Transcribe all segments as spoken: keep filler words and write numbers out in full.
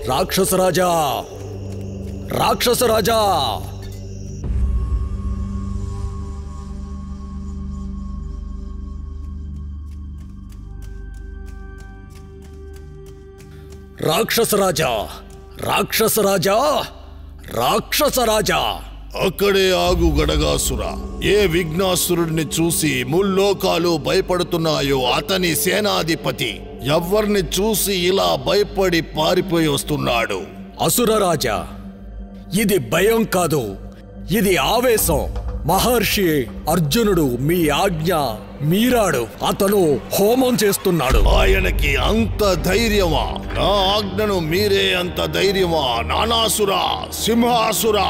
రాక్షసరాజా రాక్షసరాజా రాక్షసరాజా రాక్షసరాజా రాక్షసరాజా అక్కడే ఆగు గడగాసురా. ఏ విఘ్నాసురుడిని చూసి ముల్లోకాలు భయపడుతున్నాయో అతని సేనాధిపతి ఎవ్వర్ని చూసి ఇలా భయపడి పారిపోయి వస్తున్నాడు. అసురరాజా, ఇది భయం కాదు, ఇది ఆవేశం. మహర్షి అర్జునుడు మీ ఆజ్ఞ మీరాడు. అతను హోమం చేస్తున్నాడు. ఆయనకి అంత ధైర్యమా? నా ఆజ్ఞను మీరే అంత ధైర్యమా? నానాసురా, సింహాసురా!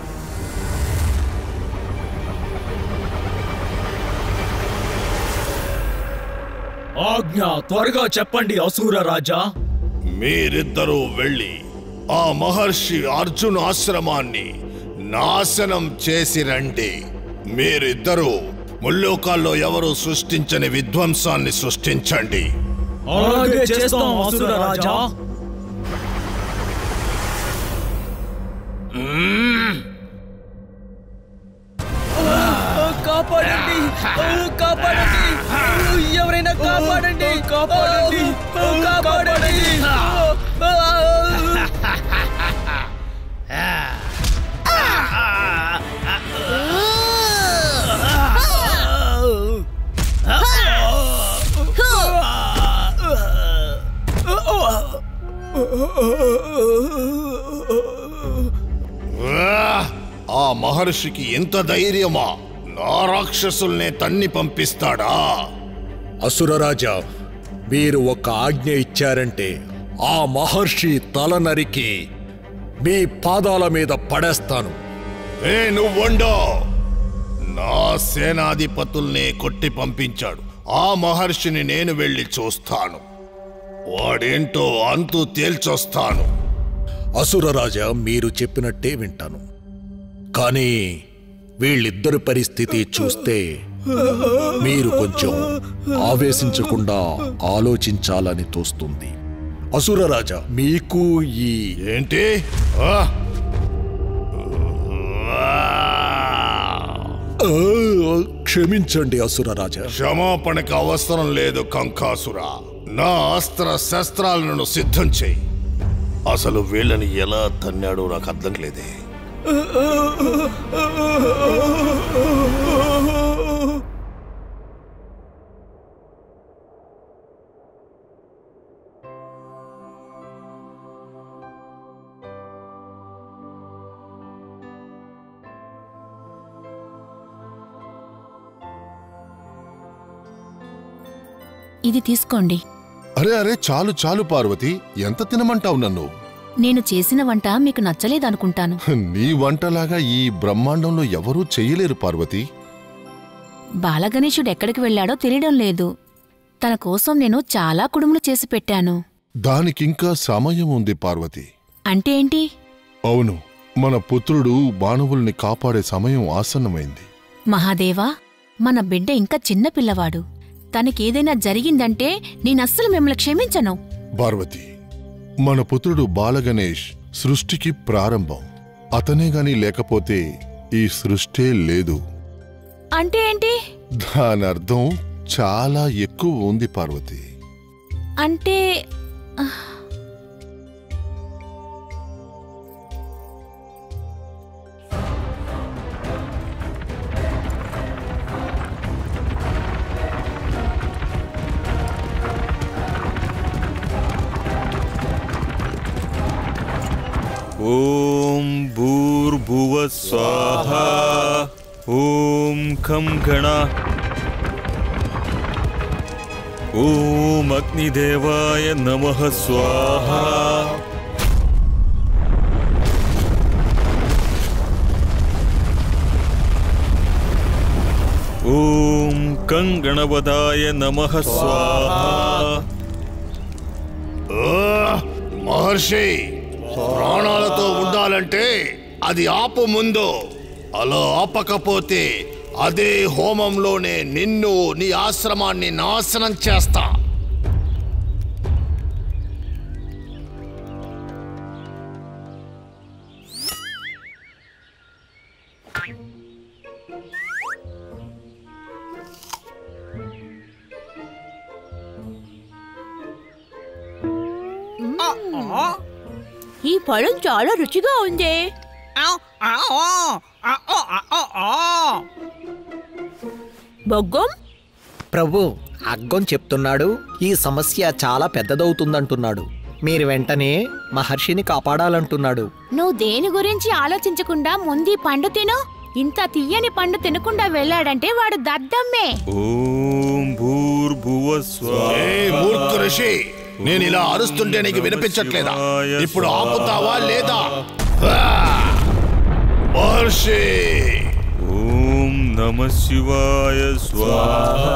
ఆజ్ఞ త్వరగా చెప్పండి అసుర రాజా. మీరిద్దరూ వెళ్ళి ఆ మహర్షి అర్జున్ ఆశ్రమాన్ని నాశనం చేసి రండి. మీరిద్దరూ ముల్లోకాల్లో ఎవరు సృష్టించని విధ్వంసాన్ని సృష్టించండి. అలాగే చేస్తాం అసుర రాజా. కాపాడండి, కాపాడండి, ఎవరైనా కాపాడండి, కాపాడండి, కాపాడండి. ఆ మహర్షికి ఎంత ధైర్యమా? నా రాక్షసుల్నే తన్ని పంపిస్తాడా? అసురరాజా, మీరు ఒక ఆజ్ఞ ఇచ్చారంటే ఆ మహర్షి తల నరికి మీ పాదాల మీద పడేస్తాను. ఏ నువ్వుండో! నా సేనాధిపతుల్నే కొట్టి పంపించాడు. ఆ మహర్షిని నేను వెళ్ళి చూస్తాను. వాడేంటో అంతు తేల్చొస్తాను. అసురరాజా, మీరు చెప్పినట్టే వింటాను. కానీ వీళ్ళిద్దరి పరిస్థితి చూస్తే మీరు కొంచెం ఆవేశించకుండా ఆలోచించాలని తోస్తుంది. అసురరాజా, మీకు ఈ ఏంటి? క్షమించండి అసురరాజా. క్షమాపణకు అవసరం లేదు కంకాసురా. నా అస్త్ర శస్త్రాలను సిద్ధం చేయి. అసలు వీళ్ళని ఎలా తన్నాడో నాకు అర్థం లేదే. ఇది తీసుకోండి. అరే అరే చాలు చాలు పార్వతి, ఎంత తినమంటావు నన్ను? నేను చేసిన వంట మీకు నచ్చలేదనుకుంటాను. నీ వంటలాగా ఈ బ్రహ్మాండంలో ఎవరూ చెయ్యలేరు పార్వతి. బాలగణేశుడు ఎక్కడికి వెళ్లాడో తెలియడం లేదు. తన కోసం నేను చాలా కుడుములు చేసి పెట్టాను. దానికింకా సమయం ఉంది పార్వతి. అంటే ఏంటి? అవును, మన పుత్రుడు మానవుల్ని కాపాడే సమయం ఆసన్నమైంది. మహాదేవా, మన బిడ్డ ఇంకా చిన్న పిల్లవాడు. తనకేదైనా జరిగిందంటే నేనస్సలు మిమ్మల్ని క్షమించను. పార్వతి, మన పుత్రుడు బాలగణేష్ సృష్టికి ప్రారంభం. అతనే గాని లేకపోతే ఈ సృష్టే లేదు. అంటే ఏంటి? దానర్థం చాలా ఎక్కువ ఉంది పార్వతి. అంటే ఓం భూర్భువః స్వాహా. ఓం ఖం గణ. ఓం అగ్నిదేవాయ నమః స్వాహా. ఓం కం గణపదాయ నమః స్వాహా. మహర్షి, ప్రాణాలతో ఉండాలంటే అది ఆపు ముందు. అలా ఆపకపోతే అదే హోమంలోనే నిన్ను, నీ ఆశ్రమాన్ని నాశనం చేస్తా. ఈ పഴం చాలా రుచిగా ఉంది. బొగ్గం ప్రభు, అగ్గం చెప్తున్నాడు ఈ సమస్య చాలా పెద్దదవుతుందంటున్నాడు. మీరు వెంటనే మహర్షిని కాపాడాలంటున్నాడు. నువ్వు దేని గురించి ఆలోచించకుండా ముందు పండు తిను. ఇంత తీయని పండు తినకుండా వెళ్ళాడంటే వాడు దద్దమ్మే. ఓం భూర్భువః స్వాహా. ఏయ్ మూర్ఖ ఋషి, నేను ఇలా అరుస్తుంటే నీకు వినిపించట్లేదా? ఇప్పుడు ఆపుతావా లేదా? మహర్షి, ఓం నమః శివాయ స్వాహా.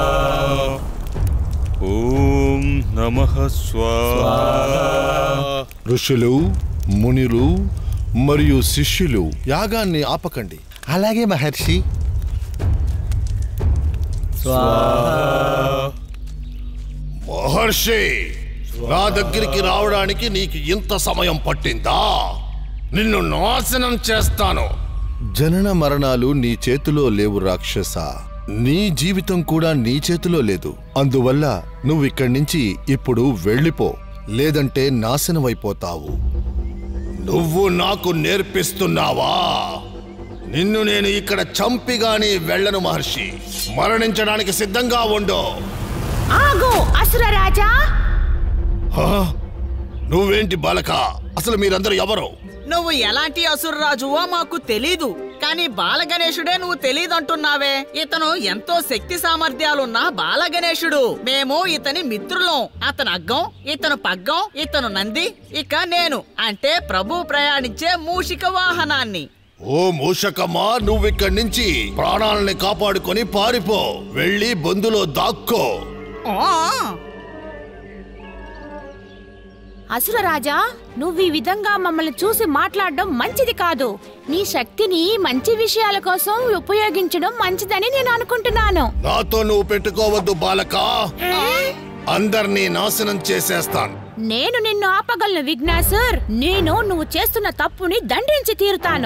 ఓం నమః స్వాహా. ఋషులు, మునులు మరియు శిష్యులు యాగాన్ని ఆపకండి. అలాగే మహర్షి. మహర్షి, నా దగ్గరికి రావడానికి నీకు ఇంత సమయం పట్టిందా? నిన్ను నాశనం చేస్తాను. జనన మరణాలు నీ చేతిలో లేవు రాక్షస. నీ జీవితం కూడా నీ చేతిలో లేదు. అందువల్ల నువ్వు ఇక్కడి నుంచి ఇప్పుడు వెళ్ళిపో, లేదంటే నాశనమైపోతావు. నువ్వు నాకు నేర్పిస్తున్నావా? నిన్ను నేను ఇక్కడ చంపిగాని వెళ్ళను మహర్షి. మరణించడానికి సిద్ధంగా ఉండు. ఆగు అసుర రాజా. హా? నువ్వేంటి బాలక? అసలు మీరందరూ ఎవరు? నువ్వు ఎలాంటి అసురరాజువో మాకు తెలీదు, కానీ బాలగణేశుడే నువ్వు తెలీదంటున్నావే. ఇతను ఎంతో శక్తి సామర్థ్యాలున్న బాలగణేశుడు. మేము ఇతని మిత్రులం. అతను అగ్గం, ఇతను పగ్గం, ఇతను నంది, ఇక నేను అంటే ప్రభు ప్రయాణించే మూషిక వాహనాన్ని. ఓ మూషకమ్మా, నువ్విక్కడి నుంచి ప్రాణాలని కాపాడుకొని పారిపో. వెళ్ళి బొందులో దాక్కో. అసుర రాజా, నువ్వు ఈ విధంగా మమ్మల్ని చూసి మాట్లాడడం మంచిది కాదు. నీ శక్తిని మంచి విషయాల కోసం ఉపయోగించడం మంచిదని నేను అనుకుంటున్నాను. నాతో నువ్వు పెట్టుకోవద్దు బాలక. అందర్నీ నాశనం చేసేస్తాను. నేను నిన్ను ఆపగలను విఘ్నేశ్వర్. నేను నువ్వు చేస్తున్న తప్పుని దండించి తీరుతాను.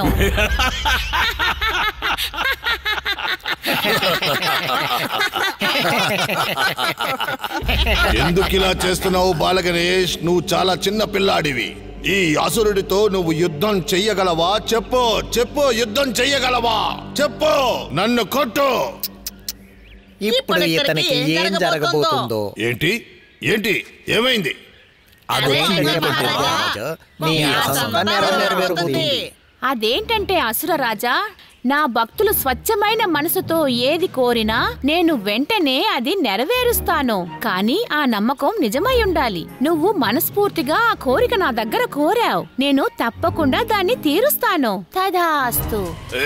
ఎందుకిలా చేస్తున్నావు బాలగణేష్? నువ్వు చాలా చిన్న పిల్లాడివి. ఈ అసురుడితో నువ్వు యుద్ధం చెయ్యగలవా? చెప్పు చెప్పు, యుద్ధం చెయ్యగలవా? చెప్పు, నన్ను కొట్టు. ఇప్పుడు ఇతనికి ఏం జరగబోతుందో. ఏంటి ఏంటి ఏమైంది? అదేంటంటే అసుర రాజా, నా భక్తులు స్వచ్ఛమైన మనసుతో ఏది కోరినా నేను వెంటనే అది నెరవేరుస్తాను. కానీ ఆ నమ్మకం నిజమై ఉండాలి. నువ్వు మనస్ఫూర్తిగా ఆ కోరిక నా దగ్గర కోరావు. నేను తప్పకుండా దాన్ని తీరుస్తాను. తదాస్తు.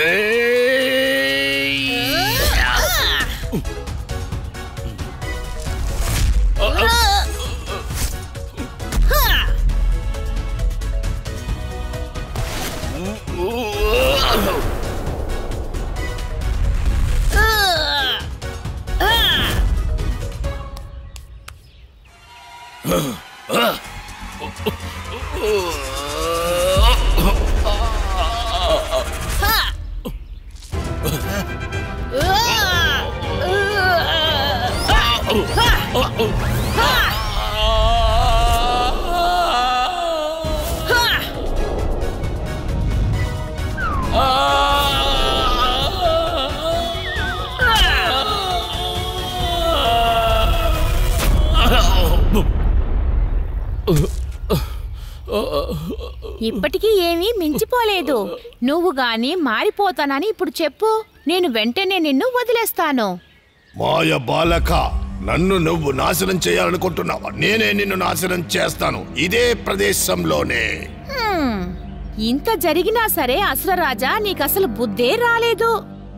ఇప్పటికీ ఏమీ మించిపోలేదు. నువ్వు గాని మారిపోతానని ఇప్పుడు చెప్పు, నేను వెంటనే నిన్ను వదిలేస్తాను. మాయ బాలక, నన్ను నువ్వు నాశనం చేయాలనుకుంటున్నావా? నేనే నిన్ను నాశనం చేస్తాను, ఇదే ప్రదేశంలోనే. హ్మ్, ఇంత జరిగినా సరే అసురరాజా, నీకసలు బుద్ధే రాలేదు.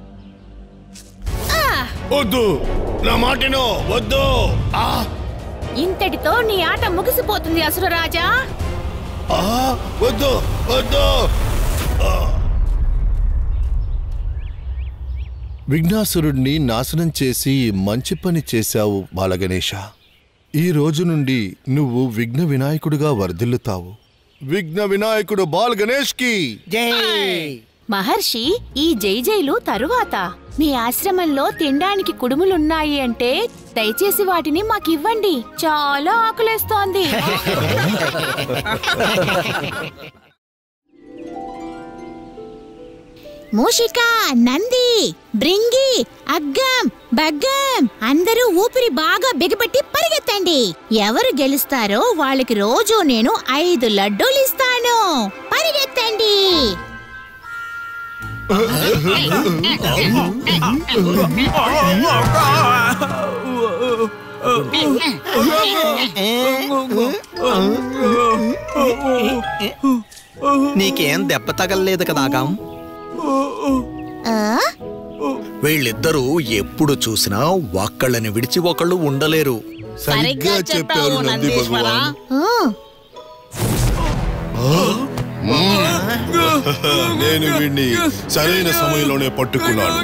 వద్దు, నా మాటను వద్దు. ఇంతటితో నీ ఆట ముగిసిపోతుంది అసురరాజా. వద్దు వద్దు. విఘ్నాసురుడిని నాశనం చేసి మంచి పని చేశావు బాలగణేశ. ఈ రోజు నుండి నువ్వు విఘ్న వినాయకుడిగా వర్ధిల్లుతావు. విఘ్న వినాయకుడు బాల్ గణేష్ కి జై. మహర్షి, ఈ జైజైలు తరువాత మీ ఆశ్రమంలో తినడానికి కుడుములున్నాయి అంటే దయచేసి వాటిని మాకివ్వండి. చాలా ఆకలేస్తోంది. మూషిక, నంది, బ్రింగి, అగ్గం, బగ్గం అందరూ ఊపిరి బాగా బిగపెట్టి పరిగెత్తండి. ఎవరు గెలుస్తారో వాళ్ళకి రోజు నేను ఐదు లడ్డూలు ఇస్తాను. పరిగెత్తండి. నీకేం దెబ్బ తగలలేదు కదా అగం? వీళ్ళిద్దరూ ఎప్పుడు చూసినా ఒక్కళ్ళని విడిచి ఒకళ్ళు ఉండలేరు. సరిగ్గా చెప్పావు నందీశ్వర. నేను వీడిని సరైన సమయంలోనే పట్టుకున్నాను.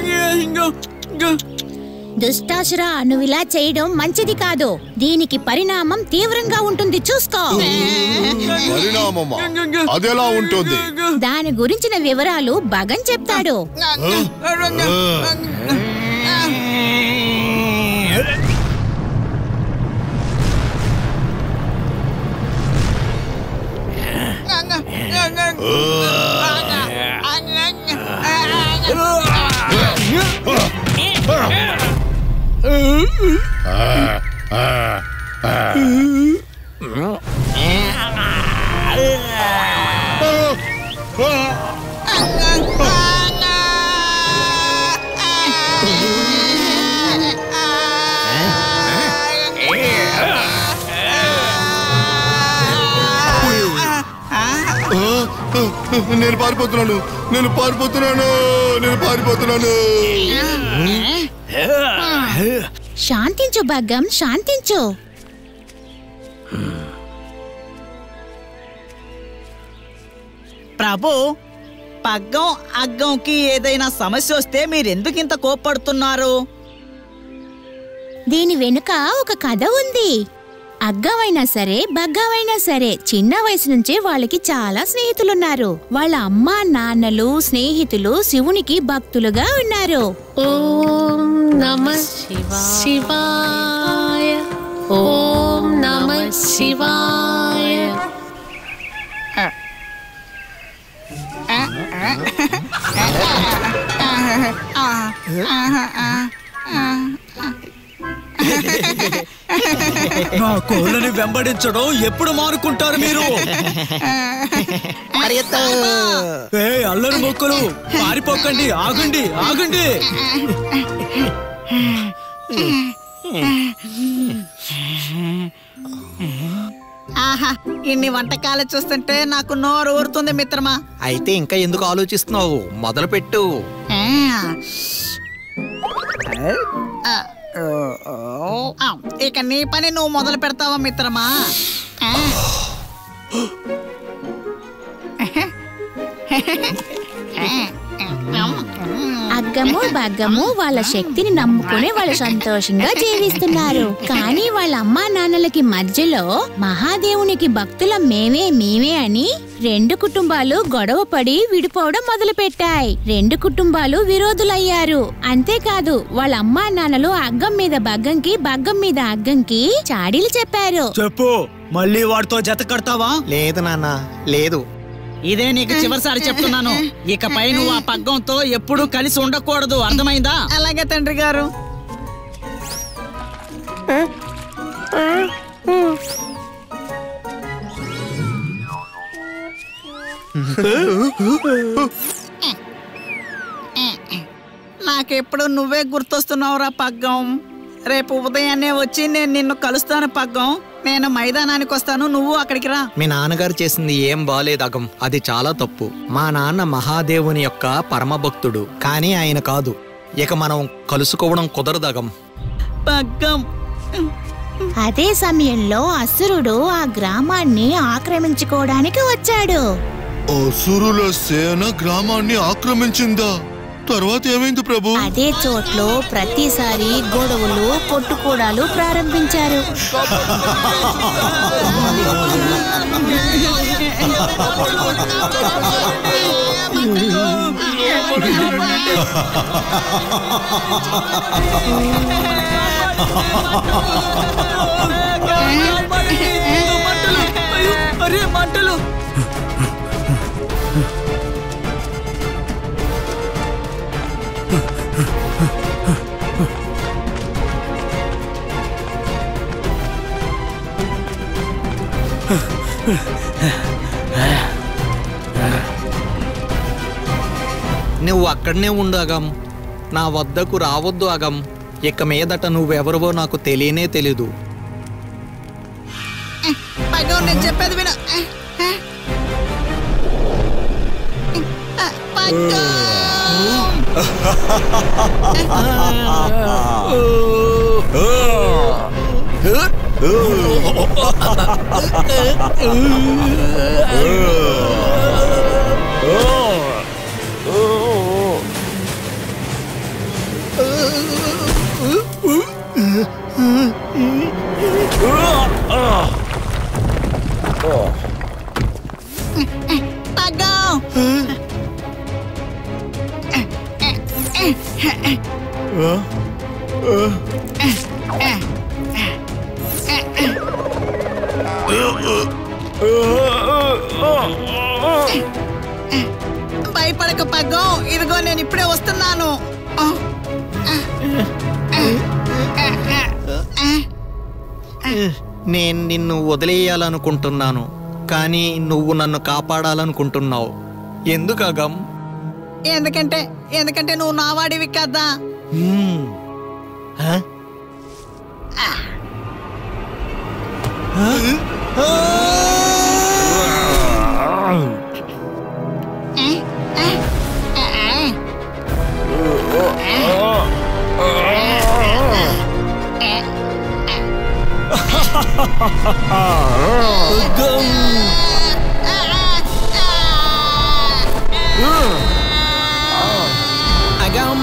దుష్టాసురా, నువ్విలా చేయడం మంచిది కాదు. దీనికి పరిణామం తీవ్రంగా ఉంటుంది, చూసుకో. పరిణామమా? అదెలా ఉంటుంది? దాని గురించిన వివరాలు భగన్ చెప్తాడు. నేను పారిపోతున్నాను నేను పారిపోతున్నాను నేను పారిపోతున్నాను శాంతించు భగ్గం, శాంతించు. ప్రభు, పగ్గం అగ్గంకి ఏదైనా సమస్య వస్తే మీరెందుకింత కోప్పడుతున్నారు? దీని వెనుక ఒక కథ ఉంది. అగ్గమైనా సరే బగ్గమైనా సరే చిన్న వయసు నుంచే వాళ్ళకి చాలా స్నేహితులున్నారు. వాళ్ళ అమ్మా నాన్నలు స్నేహితులు శివునికి భక్తులుగా ఉన్నారు. ఓం నమః శివాయ, ఓం నమః శివాయ. నా కోళ్ళని వెంబడించడం ఎప్పుడు మానుకుంటారు మీరు? ఏ అల్లరి మొక్కలు, పారిపోకండి, ఆగండి ఆగండి. ఆహా, ఇన్ని వంటకాలు చూస్తుంటే నాకు నోరు ఊరుతుంది మిత్రమా. అయితే ఇంకా ఎందుకు ఆలోచిస్తున్నావు? మొదలు పెట్టు. ఇక నీ పని నువ్వు మొదలు పెడతావా మిత్రమా? అగ్గము బగ్గము వాళ్ళ శక్తిని నమ్ముకుని వాళ్ళు సంతోషంగా జీవిస్తున్నారు. కానీ వాళ్ళ అమ్మా నాన్నలకి మధ్యలో మహాదేవునికి భక్తుల మేమే మేమే అని రెండు కుటుంబాలు గొడవ పడి విడిపోవడం మొదలు పెట్టాయి. రెండు కుటుంబాలు విరోధులయ్యారు. అంతేకాదు వాళ్ళ అమ్మా నాన్నలు అగ్గం మీద బగ్గంకి, బగ్గం మీద అగ్గంకి చాడీలు చెప్పారు. చెప్పు, మళ్ళీ వాడితో జత కడతావా? లేదు నాన్న, లేదు. ఇదే నీకు చివరిసారి చెప్తున్నాను. ఇకపై నువ్వు ఆ పగ్గంతో ఎప్పుడూ కలిసి ఉండకూడదు, అర్థమైందా? అలాగే తండ్రి గారు. నాకెప్పుడు నువ్వే గుర్తొస్తున్నావురా పగ్గం. రేపు ఉదయాన్నే వచ్చి నేను నిన్ను కలుస్తాను పగ్గం. నేను మైదానానికి వస్తాను, నువ్వు అక్కడికి రా. మీ నాన్నగారు చేసింది ఏం బాలేదు అగం, అది చాలా తప్పు. మా నాన్న మహాదేవుని యొక్క పరమభక్తుడు, కానీ ఆయన కాదు. ఇక మనం కలుసుకోవడం కుదరదగం. పగ్గం. అదే సమయంలో అసురుడు ఆ గ్రామాన్ని ఆక్రమించుకోవడానికి వచ్చాడు. అసురుల సేన గ్రామాన్ని ఆక్రమించిందా? తర్వాత ఏమైంది ప్రభు? అదే చోట్లో ప్రతిసారి గొడవలు కొట్టుకోడాలు ప్రారంభించారు. అరే మంటలు! నువ్వు అక్కడనే ఉండు అగం. నా వద్దకు రావద్దు అగం. ఇక మీదట నువ్వెవరివో నాకు తెలియనే తెలీదు. పగం నేను చెప్పేది విను. పగం! భయపడక పగ్గం, ఇదిగో నేను ఇప్పుడే వస్తున్నాను. నేను నిన్ను వదిలేయాలనుకుంటున్నాను, కానీ నువ్వు నన్ను కాపాడాలనుకుంటున్నావు. ఎందుకు అగం? ఎందుకంటే ఎందుకంటే నువ్వు నా వాడివి కదా. హ్మ్. హ? అగం!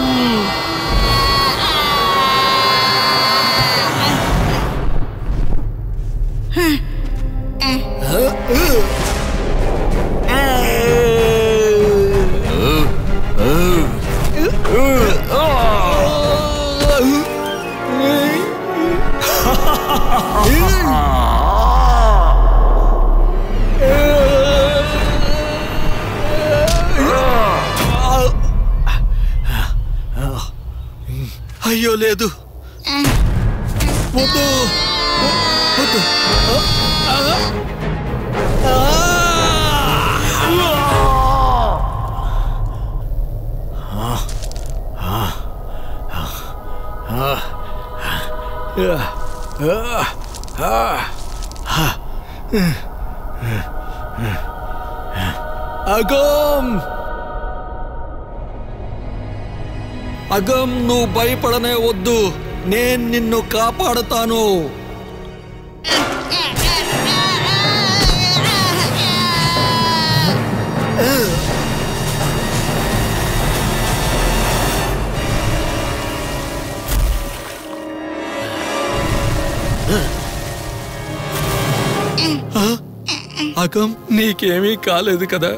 అయ్యో లేదు, వద్దు వద్దు. అగం! అగం, నువ్వు భయపడనే వద్దు. నేను నిన్ను కాపాడుతాను. అగం, నీకేమీ కాలేదు కదా?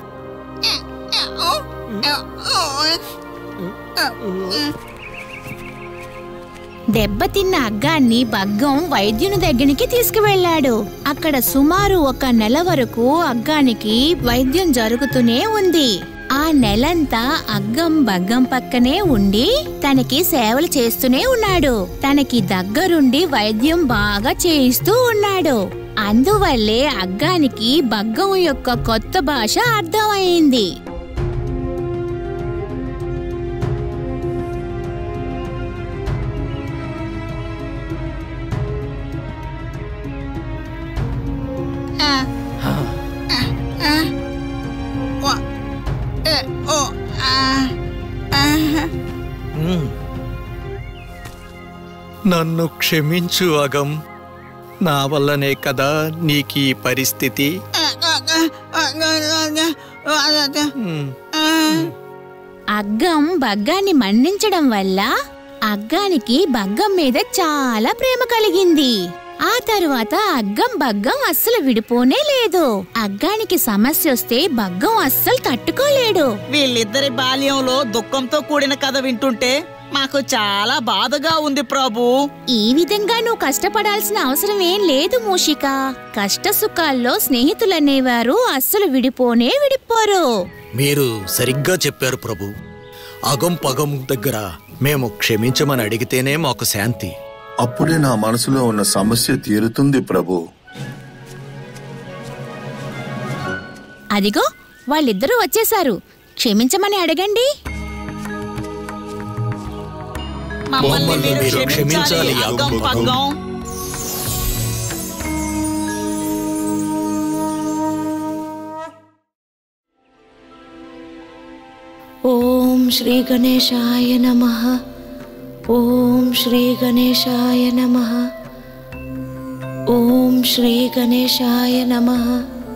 దెబ్బతిన్న అగ్గాన్ని బగ్గం వైద్యుని దగ్గరికి తీసుకువెళ్లాడు. అక్కడ సుమారు ఒక నెల వరకు అగ్గానికి వైద్యం జరుగుతూనే ఉంది. ఆ నెలంతా అగ్గం బగ్గం పక్కనే ఉండి తనకి సేవలు చేస్తూనే ఉన్నాడు. తనకి దగ్గరుండి వైద్యం బాగా చేయిస్తూ ఉన్నాడు. అందువల్లే అగ్గానికి బగ్గం యొక్క కొత్త భాష అర్థమైంది. నన్ను క్షమించు అగం. నా వల్లనే కదా నీకీ పరిస్థితి. అగ్గం బగ్గాన్ని మన్నించడం వల్ల అగ్గానికి బగ్గం మీద చాలా ప్రేమ కలిగింది. ఆ తరువాత అగ్గం బగ్గం అస్సలు విడిపోనే లేదు. అగ్గానికి సమస్య వస్తే బగ్గం అస్సలు తట్టుకోలేడు. వీళ్ళిద్దరి బాల్యంలో దుఃఖంతో కూడిన కథ వింటుంటే మాకు చాలా బాధగా ఉంది ప్రభు. ఈ విధంగా నువ్వు కష్టపడాల్సిన అవసరం ఏం లేదు మూషిక. కష్ట సుఖాల్లో స్నేహితులనేవారు అస్సలు విడిపోనే విడిపోరు. మీరు సరిగ్గా చెప్పారు ప్రభు. అగం పగం దగ్గర మేము క్షమించమని అడిగితేనే మాకు శాంతి. అప్పుడే నా మనసులో ఉన్న సమస్య తీరుతుంది ప్రభు. అదిగో వాళ్ళిద్దరూ వచ్చేశారు. క్షమించమని అడగండి. మమ్మల్ని మీరు క్షమించాలి అగం పగం. ఓం శ్రీ గణేశాయ నమః. ఓం శ్రీ గణేశాయ నమః. ఓం శ్రీ గణేశాయ నమః.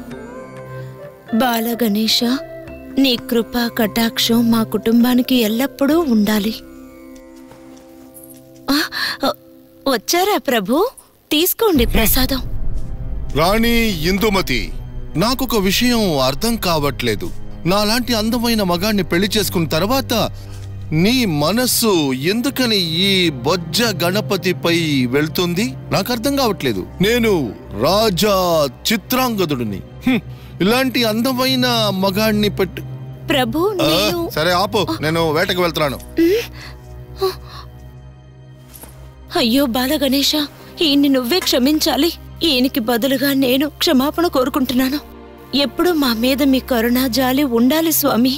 బాల గణేశ, నీ కృపా కటాక్షం మా కుటుంబానికి ఎల్లప్పుడూ ఉండాలి. వచ్చారా ప్రభు? తీసుకోండి ప్రసాదం. రాణి ఇందుమతి, నాకొక విషయం అర్థం కావట్లేదు. నాలాంటి అందమైన మగాణ్ణి పెళ్లి చేసుకున్న తర్వాత నీ మనస్సు ఎందుకని ఈ బొజ్జ గణపతిపై వెళ్తుంది? నాకు అర్థం కావట్లేదు. నేను రాజా చిత్రాంగదుడిని. ఇలాంటి అందమైన మగాణ్ణి పెట్టు. ప్రభు సరే ఆపు, నేను వేటకు వెళ్తున్నాను. అయ్యో బాల గణేశ, ఈయన్ని నువ్వే క్షమించాలి. ఈయనకి బదులుగా నేను క్షమాపణ కోరుకుంటున్నాను. ఎప్పుడు మా మీద మీ కరుణ జాలి ఉండాలి స్వామి.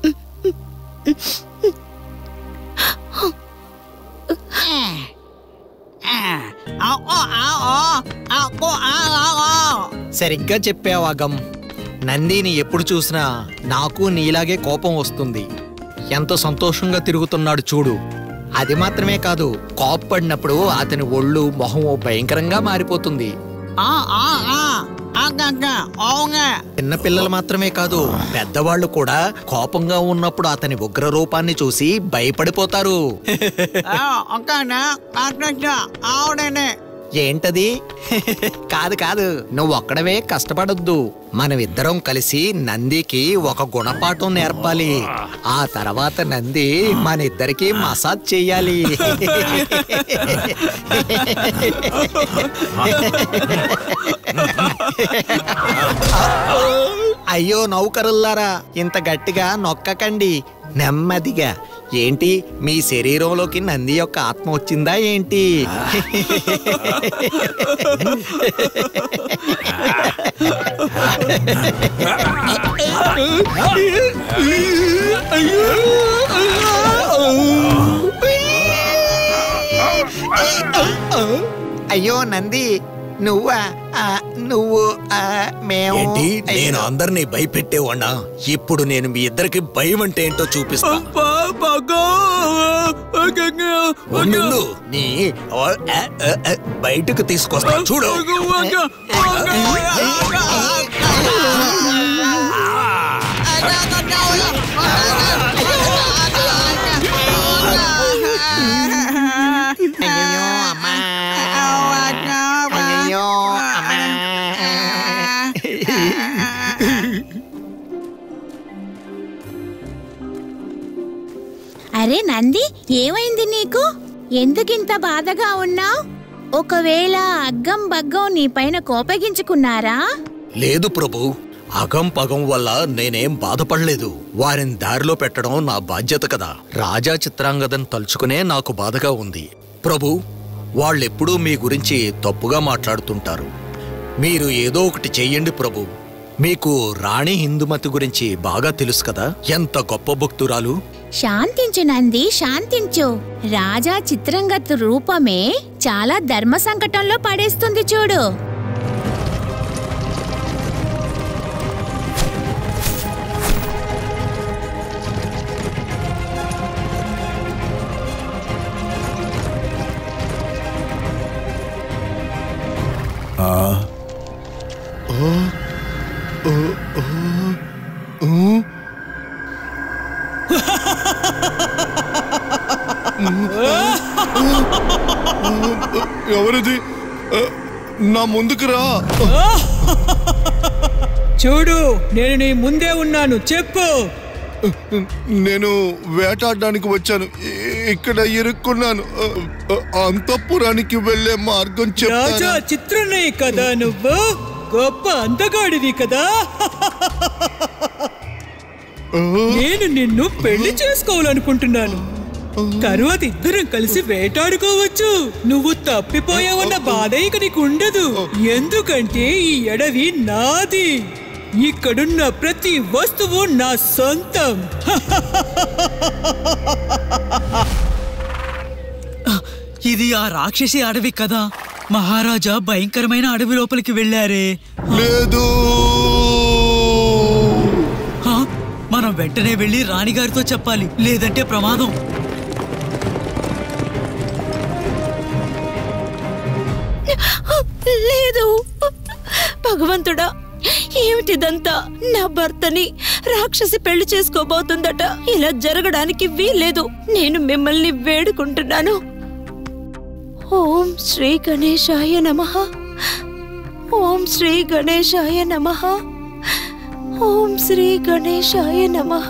సరిగ్గా చెప్పావు అగం. నందిని ఎప్పుడు చూసినా నాకు నీలాగే కోపం వస్తుంది. ఎంత సంతోషంగా తిరుగుతున్నాడు చూడు. అది మాత్రమే కాదు, కోప్పడినప్పుడు అతని ఒళ్ళు మొహం భయంకరంగా మారిపోతుంది. చిన్న పిల్లలు మాత్రమే కాదు, పెద్దవాళ్ళు కూడా కోపంగా ఉన్నప్పుడు అతని ఉగ్ర రూపాన్ని చూసి భయపడిపోతారు. ఏంటది? కాదు కాదు, నువ్వు ఒక్కడవే కష్టపడొద్దు. మనమిద్దరం కలిసి నందికి ఒక గుణపాఠం నేర్పాలి. ఆ తర్వాత నంది మన ఇద్దరికి మసాజ్ చెయ్యాలి. అయ్యో నౌకరుల్లారా, ఇంత గట్టిగా నొక్కకండి, నెమ్మదిగా. ఏంటి, మీ శరీరంలోకి నంది యొక్క ఆత్మ వచ్చిందా ఏంటి? అయ్యో నంది, నువ్వా? నువ్వు మేము నేను అందరినీ భయపెట్టేవాణ్ణా? ఇప్పుడు నేను మీ ఇద్దరికి భయం అంటే ఏంటో చూపిస్తా. నీ బయటకు తీసుకొస్తా చూడు. అరే నంది, ఏమైంది నీకు? ఎందుకింత బాధగా ఉన్నావు? ఒకవేళ అగ్గం బగ్గం నీ పైన కోపగించుకున్నారా? లేదు ప్రభు, అగం పగం వల్ల నేనేం బాధపడలేదు. వారిని దారిలో పెట్టడం నా బాధ్యత కదా. రాజా చిత్రాంగదను తలుచుకునే నాకు బాధగా ఉంది. ప్రభు, వాళ్ళెప్పుడూ మీ గురించి తప్పుగా మాట్లాడుతుంటారు. మీరు ఏదో ఒకటి చెయ్యండి ప్రభు. మీకు రాణి ఇందుమతి గురించి బాగా తెలుసు కదా, ఎంత గొప్ప భక్తురాలు. శాంతించు నంది, శాంతించు. రాజా చిత్రంగత్ రూపమే చాలా ధర్మ సంకటంలో పడేస్తుంది చూడు. ఎవరిది? నా ముందుకు రా. చూడు, నేను నీ ముందే ఉన్నాను, చెప్పు. నేను వేటాడడానికి వచ్చాను. ఇక్కడ ఇరుక్కున్నాను. అంతఃపురానికి వెళ్లే మార్గం రాజా చిత్రన్నయ్య కదా నువ్వు? గొప్ప అందగాడివి కదా. నేను నిన్ను పెళ్లి చేసుకోవాలనుకుంటున్నాను. తరువాత ఇద్దరం కలిసి వేటాడుకోవచ్చు. నువ్వు తప్పిపోయావన్న బాధ ఇక నీకు ఉండదు. ఎందుకంటే ఈ అడవి నాది. ఇక్కడున్న ప్రతి వస్తువు నా సొంతం. ఇది ఆ రాక్షసి అడవి కదా. మహారాజా భయంకరమైన అడవి లోపలికి వెళ్ళారే. లేదు, మనం వెంటనే వెళ్ళి రాణిగారితో చెప్పాలి, లేదంటే ప్రమాదం. లేదు భగవంతుడా, ఏమిటిదంతా? నా భర్తని రాక్షసి పెళ్లి చేసుకోబోతుందట. ఇలా జరగడానికి వీల్లేదు. నేను మిమ్మల్ని వేడుకుంటున్నాను. ఓం శ్రీ గణేశాయ నమః. ఓం శ్రీ గణేశాయ నమః. ఓం శ్రీ గణేశాయ నమః.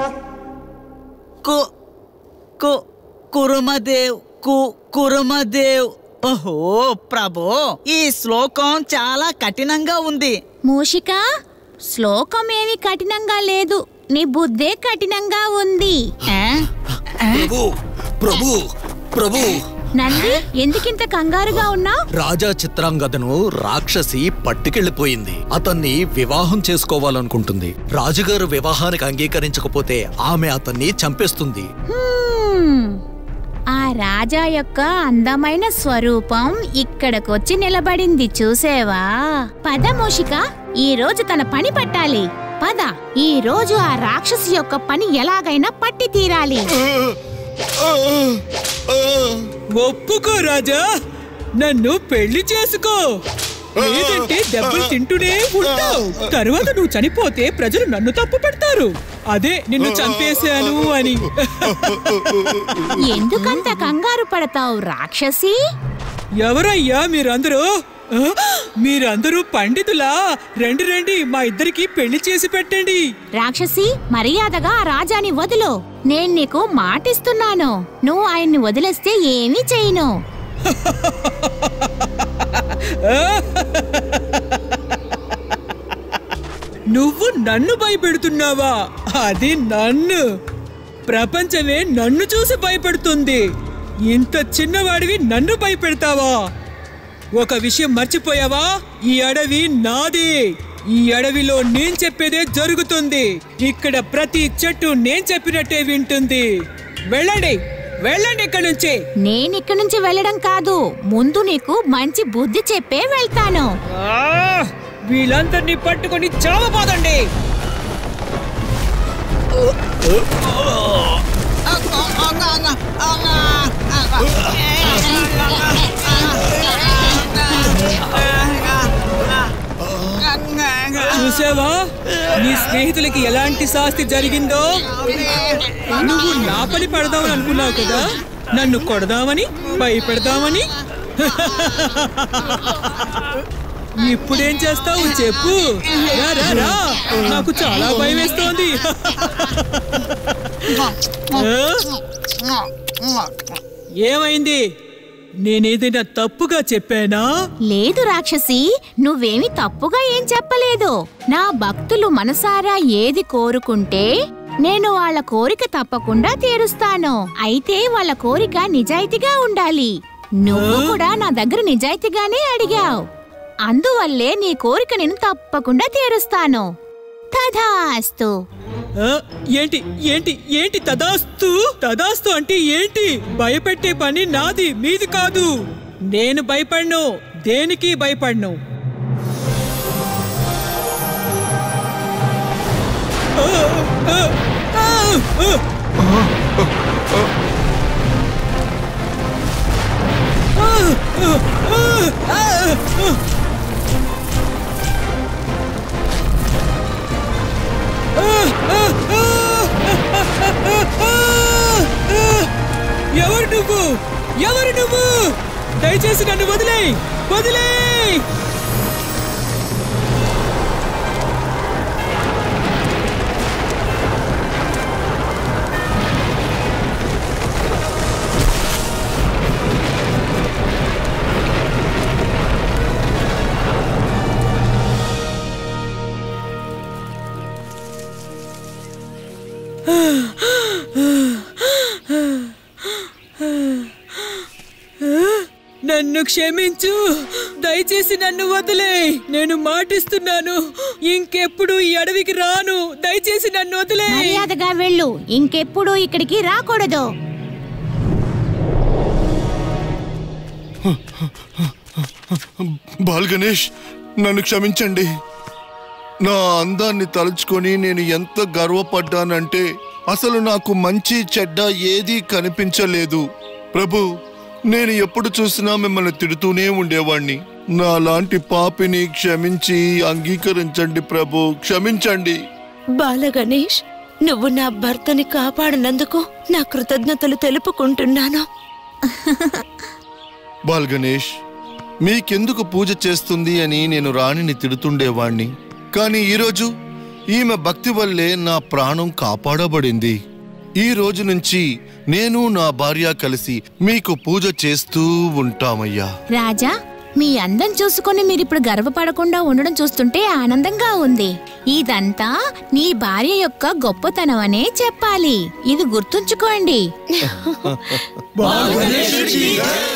కు కు కురుమదేవ్ కు కురుమదేవ్. ఓహో ప్రభు, ఈ శ్లోకం చాలా కఠినంగా ఉంది. మూషిక, శ్లోకం ఏమి కఠినంగా లేదు, నీ బుద్ధే కఠినంగా ఉంది. ప్రభు ప్రభు ప్రభు నంది, ఎందుకింత కంగారుగా ఉన్నావు? రాజా చిత్రాంగదను రాక్షసి పట్టుకెళ్లిపోయింది. అతన్ని వివాహం చేసుకోవాలనుకుంటుంది. రాజుగారు వివాహానికి అంగీకరించకపోతే ఆమె అతన్ని చంపేస్తుంది. ఆ రాజా యొక్క అందమైన స్వరూపం ఇక్కడకొచ్చి నిలబడింది, చూసేవా? పద మూషిక, ఈ రోజు తన పని పట్టాలి. పద, ఈ రోజు ఆ రాక్షసి యొక్క పని ఎలాగైనా పట్టి తీరాలి. ఒప్పుకో రాజా, నన్ను పెళ్లి చేసుకో. లేదంటే దెబ్బలు తింటూనే ఉంటావు. తరువాత నువ్వు చనిపోతే ప్రజలు నన్ను తప్పు పెడతారు, అదే నిన్ను చంపేశాను అని. ఎందుకంత కంగారు పడతావు రాక్షసి? ఎవరయ్యా మీరందరూ? మీరందరూ పండితులా? రండి రండి, మా ఇద్దరికి పెళ్లి చేసి పెట్టండి. రాక్షసి, మర్యాదగా ఆ రాజాని వదులు. నేను నీకు మాటిస్తున్నాను, నువ్వు ఆయన్ని వదిలేస్తే ఏమీ చేయను. నువ్వు నన్ను భయపెడుతున్నావా? అది నన్ను. ప్రపంచమే నన్ను చూసి భయపెడుతుంది. ఇంత చిన్నవాడివి నన్ను భయపెడతావా? ఒక విషయం మర్చిపోయావా? ఈ అడవి నాది. ఈ అడవిలో నేను చెప్పేదే జరుగుతుంది. ఇక్కడ ప్రతి చెట్టు నేను చెప్పినట్టే వింటుంది. వెళ్ళండి, వెళ్ళండి ఇక్కడి నుంచి. నేనిక్కడి నుంచి వెళ్ళడం కాదు, ముందు నీకు మంచి బుద్ధి చెప్పే వెళ్తాను. వీళ్ళందరినీ పట్టుకొని చావబోదండి. చూసావా, నీ స్నేహితులకి ఎలాంటి శాస్తి జరిగిందో? నువ్వు నా పని పడదామని అనుకున్నావు కదా, నన్ను కొడదామని, భయపెడదామని. ఇప్పుడేం చేస్తావు చెప్పు. రా రా రా, నాకు చాలా భయం వేస్తోంది. ఏమైంది? నేనేదైనా తప్పుగా చెప్పానా? లేదు రాక్షసి, నువ్వేమి తప్పుగా ఏం చెప్పలేదు. నా భక్తులు మనసారా ఏది కోరుకుంటే నేను వాళ్ళ కోరిక తప్పకుండా తీరుస్తాను. అయితే వాళ్ళ కోరిక నిజాయితీగా ఉండాలి. నువ్వు కూడా నా దగ్గర నిజాయితీగానే అడిగావు, అందువల్లే నీ కోరిక నేను తప్పకుండా తీరుస్తాను. తదాస్తు. ఏంటి ఏంటి ఏంటి తదాస్తు? తదాస్తు అంటే ఏంటి? భయపెట్టే పని నాది, మీది కాదు. నేను భయపడ్ను, దేనికి భయపడ్ను. ఎవరు నువ్వు? దయచేసి నన్ను వదిలేయ్, వదిలేయ్. నన్ను క్షమించు, దయచేసి నన్ను వదిలేయ్. నేను మాటిస్తున్నాను, ఇంకెప్పుడు ఈ అడవికి రాను. దయచేసి నన్ను వదిలేయ్. మర్యాదగా వెళ్ళు, ఇంకెప్పుడు ఇక్కడికి రాకూడదు. బాల్ గణేష్, నన్ను క్షమించండి. నా అందాన్ని తలుచుకొని నేను ఎంత గర్వపడ్డానంటే అసలు నాకు మంచి చెడ్డ ఏదీ కనిపించలేదు. ప్రభు, నేను ఎప్పుడు చూసినా మిమ్మల్ని తిడుతూనే ఉండేవాణ్ణి. నా లాంటి పాపిని క్షమించి అంగీకరించండి ప్రభు, క్షమించండి. బాల గణేష్, నువ్వు నా భర్తని కాపాడినందుకు నా కృతజ్ఞతలు తెలుపుకుంటున్నాను. బాల్ గణేష్, మీకెందుకు పూజ చేస్తుంది అని నేను రాణిని తిడుతుండేవాణ్ణి. కానీ ఈరోజు ఈమె భక్తి వల్లే నా ప్రాణం కాపాడబడింది. ఈ రోజు నుంచి నేను నా భార్య కలిసి మీకు పూజ చేస్తూ ఉంటామయ్యా. రాజా, మీ అందం చూసుకొని మీరిప్పుడు గర్వపడకుండా ఉండడం చూస్తుంటే ఆనందంగా ఉంది. ఇదంతా నీ భార్య యొక్క గొప్పతనం అనే చెప్పాలి. ఇది గుర్తుంచుకోండి. బాల్ గణేశుడికి జై.